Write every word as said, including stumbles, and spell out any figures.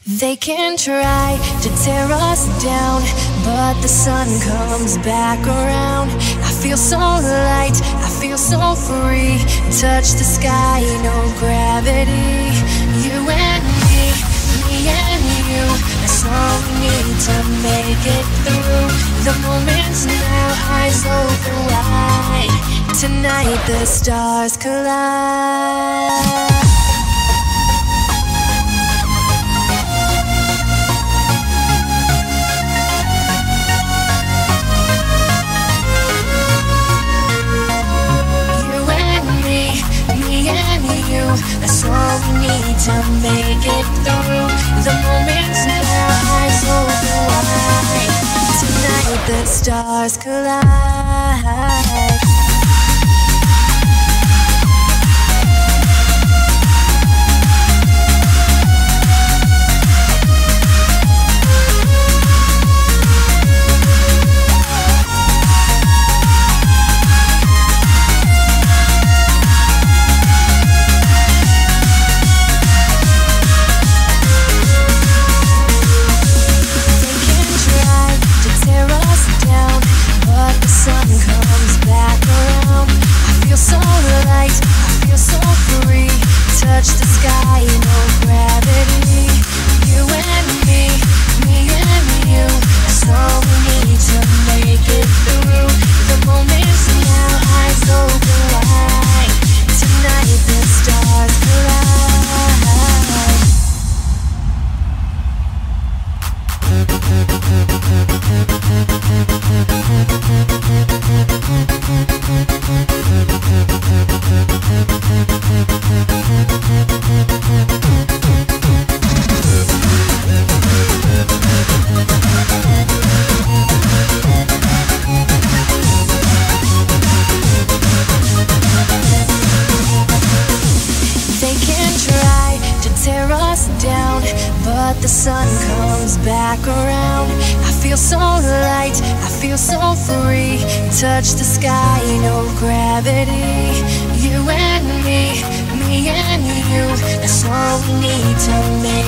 They can try to tear us down, but the sun comes back around. I feel so light, I feel so free. Touch the sky, no gravity. You and me, me and you. That's all we need to make it through. The moment's now, eyes open wide. Tonight the stars collide. That's all we need to make it through. The moment's now, eyes open wide. Tonight the stars collide. Touch the sky, no gravity. You and me, me and you. That's all we need to make it through. The moment's now, eyes open wide. Tonight the stars down, but the sun comes back around. I feel so light, I feel so free. Touch the sky, no gravity. You and me, me and you. That's all we need to make